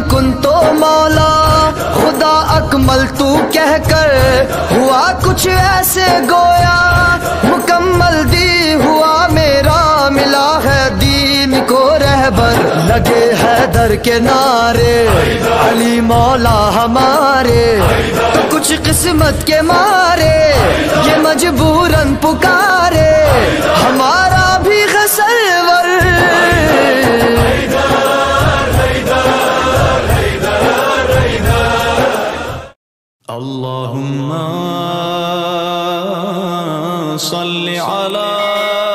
कुन तो मौला खुदा अकमल तू कहकर हुआ कुछ ऐसे गोया मुकम्मल दी हुआ मेरा मिला है दीन को रहबर। लगे हैदर के नारे अली मौला हमारे तो कुछ किस्मत के मारे ये मजबूरन पुकारे हमारा भी गसलवर। अल्लाहुम्मा सल्लि अला